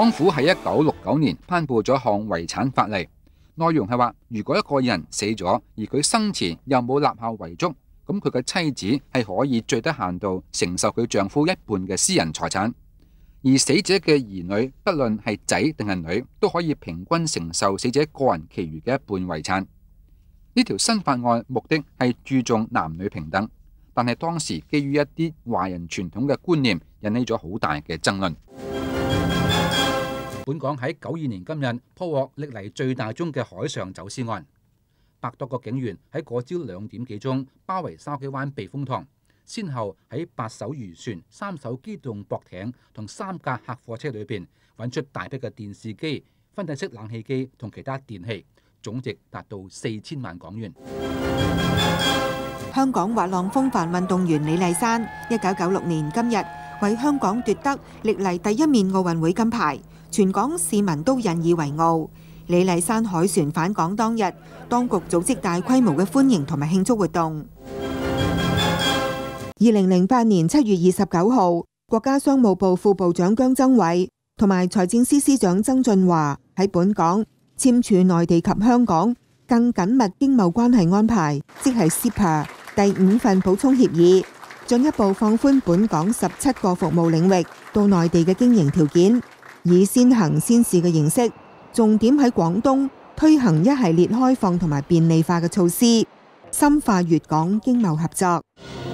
港府喺1969年頒布咗項遺產法例，內容係話，如果一個人死咗，而佢生前又冇立下遺囑，咁佢嘅妻子係可以最低限度承受佢丈夫一半嘅私人財產，而死者嘅兒女，不論係仔定係女，都可以平均承受死者個人其餘嘅一半遺產。呢條新法案目的係注重男女平等，但係當時基於一啲華人傳統嘅觀念，引起咗好大嘅爭論。本港喺92年今日破獲歷嚟最大宗嘅海上走私案，100多個警員喺嗰朝2點幾鐘包圍筲箕灣避風塘，先後喺8艘漁船、3艘機動駁艇同3架客貨車裏邊揾出大批嘅電視機、分體式冷氣機同其他電器，總值達到4000萬港元。 香港滑浪風帆運動員李麗珊，1996年今日為香港奪得歷嚟第一面奧運會金牌，全港市民都引以為傲。李麗珊凱旋返港當日，當局組織大規模嘅歡迎同埋慶祝活動。2008年7月29號，國家商務部副部長姜增偉同埋財政司司長曾俊華喺本港簽署內地及香港更緊密經貿關係安排，即係 CEPA 第5份補充協議，進一步放寬本港17個服務領域到內地嘅經營條件，以先行先試嘅形式，重點喺廣東推行一系列開放同埋便利化嘅措施，深化粵港經貿合作。